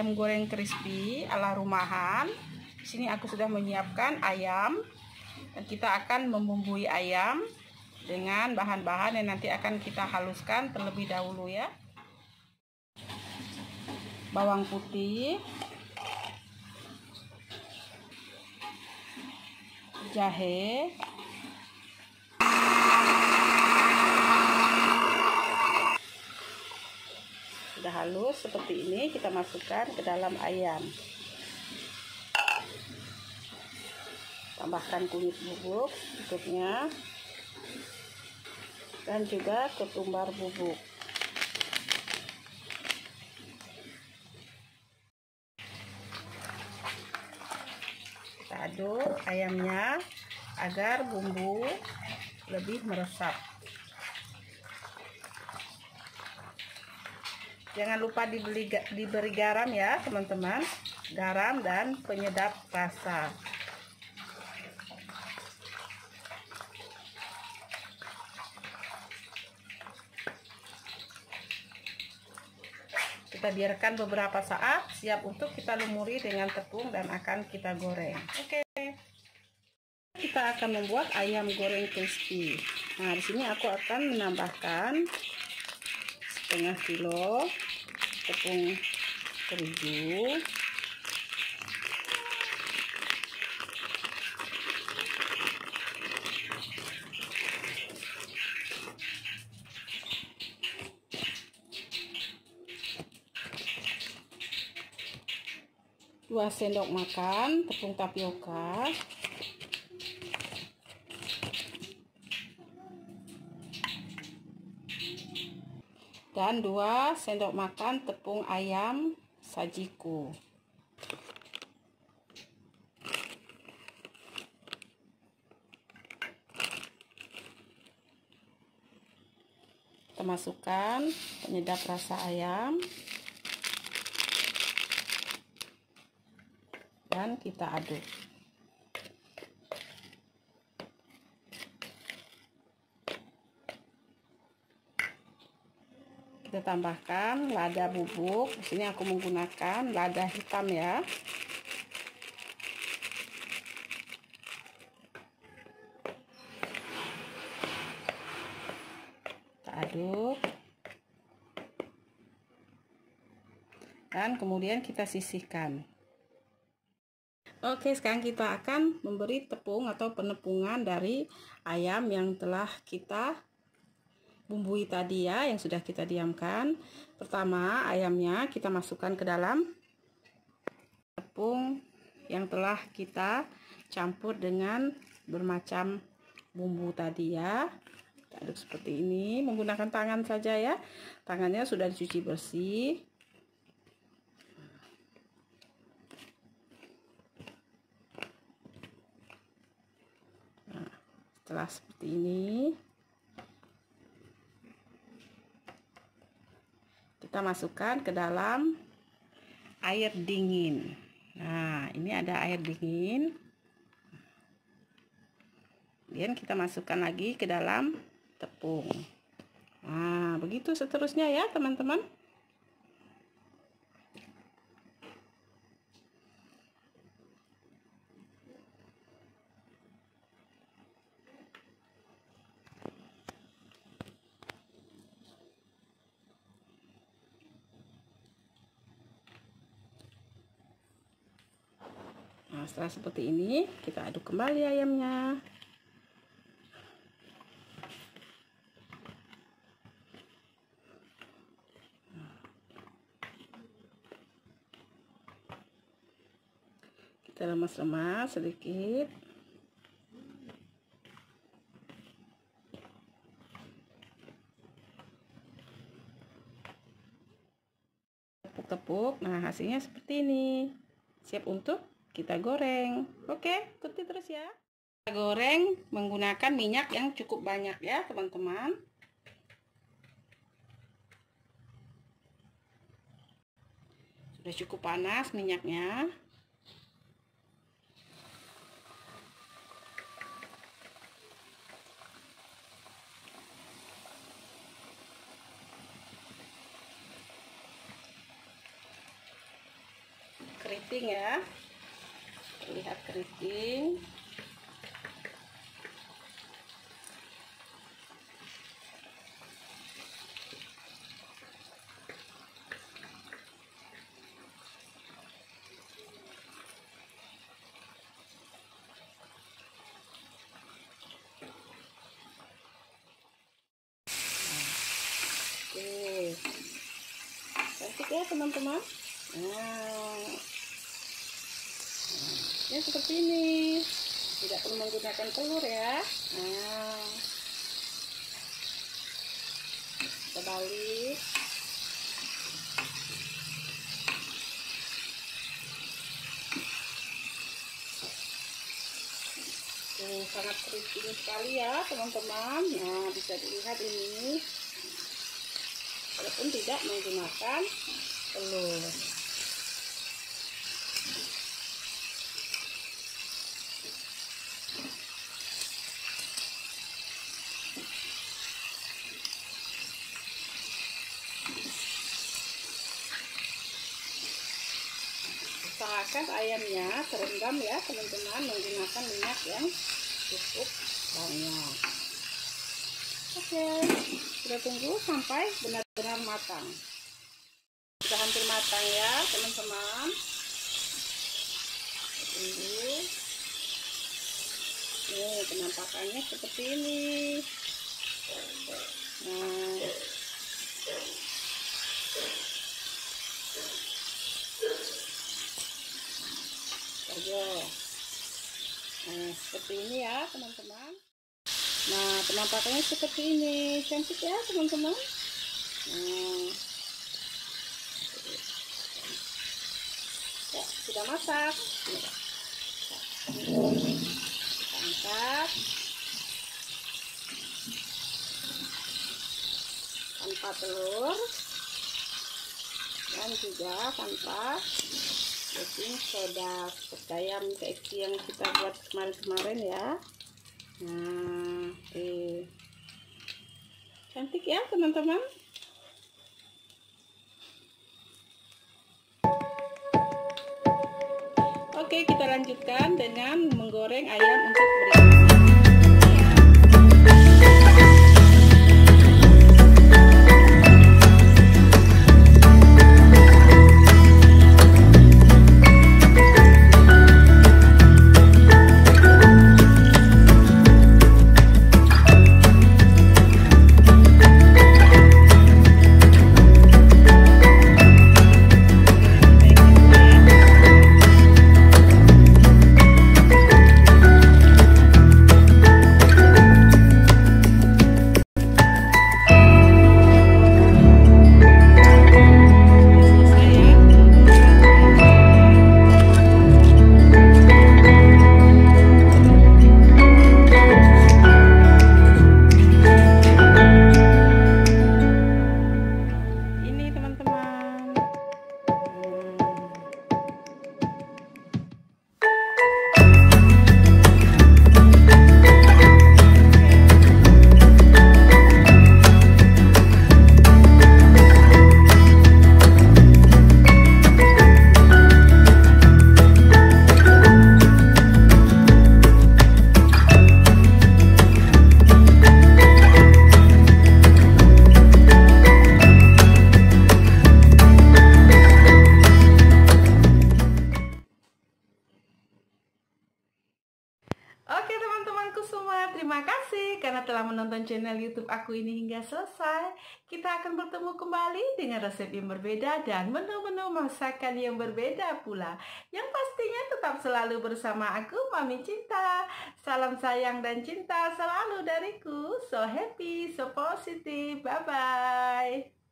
ayam goreng crispy ala rumahan. Di sini aku sudah menyiapkan ayam dan kita akan membumbui ayam dengan bahan-bahan yang nanti akan kita haluskan terlebih dahulu ya. Bawang putih, jahe, sudah halus seperti ini, kita masukkan ke dalam ayam. Tambahkan kunyit bubuk berikutnya dan juga ketumbar bubuk. Kita aduk ayamnya agar bumbu lebih meresap. Jangan lupa diberi garam ya teman-teman, garam dan penyedap rasa. Kita biarkan beberapa saat, siap untuk kita lumuri dengan tepung dan akan kita goreng. Oke. Kita akan membuat ayam goreng crispy. Nah, di sini aku akan menambahkan setengah kilo tepung terigu, dua sendok makan tepung tapioka, dan 2 sendok makan tepung ayam sajiku. Kita masukkan penyedap rasa ayam dan kita aduk. Kita tambahkan lada bubuk. Di sini aku menggunakan lada hitam ya. Kita aduk. Dan kemudian kita sisihkan. Oke, sekarang kita akan memberi tepung atau penepungan dari ayam yang telah kita bumbui tadi ya, yang sudah kita diamkan. Pertama, ayamnya kita masukkan ke dalam tepung yang telah kita campur dengan bermacam bumbu tadi ya. Kita aduk seperti ini menggunakan tangan saja ya. Tangannya sudah dicuci bersih. Nah, setelah seperti ini kita masukkan ke dalam air dingin. Nah, ini ada air dingin. Kemudian kita masukkan lagi ke dalam tepung. Nah, begitu seterusnya ya, teman-teman. Nah, setelah seperti ini, kita aduk kembali ayamnya. Kita lemas-lemas sedikit. Tepuk-tepuk. Nah, hasilnya seperti ini. Siap untuk kita goreng. Oke, ikuti terus ya. Kita goreng menggunakan minyak yang cukup banyak ya, teman-teman. Sudah cukup panas minyaknya. keriting ya, terlihat keriting. Oke, cantik ya teman-teman. Nah, ya seperti ini, tidak perlu menggunakan telur ya. Nah, kita balik. Sangat keriting sekali ya teman-teman. Nah, bisa dilihat ini, walaupun tidak menggunakan telur. Usahakan ayamnya terendam ya teman-teman, menggunakan minyak yang cukup banyak. Oke, kita tunggu sampai benar-benar matang. Sudah hampir matang ya teman-teman. Tunggu. Nih penampakannya seperti ini. Nah, seperti ini ya teman-teman. Nah, penampakannya seperti ini, cantik ya teman-teman. Nah, ya, sudah masak. Angkat tanpa telur dan juga tanpa baking soda, seperti ayam KFC yang kita buat kemarin-kemarin ya. Nah, cantik ya teman-teman. Oke, kita lanjutkan dengan menggoreng ayam untuk berikutnya. Oke teman-temanku semua, terima kasih karena telah menonton channel YouTube aku ini hingga selesai. Kita akan bertemu kembali dengan resep yang berbeda dan menu-menu masakan yang berbeda pula. Yang pastinya tetap selalu bersama aku, Mami Cinta. Salam sayang dan cinta selalu dariku. So happy, so positive. Bye-bye.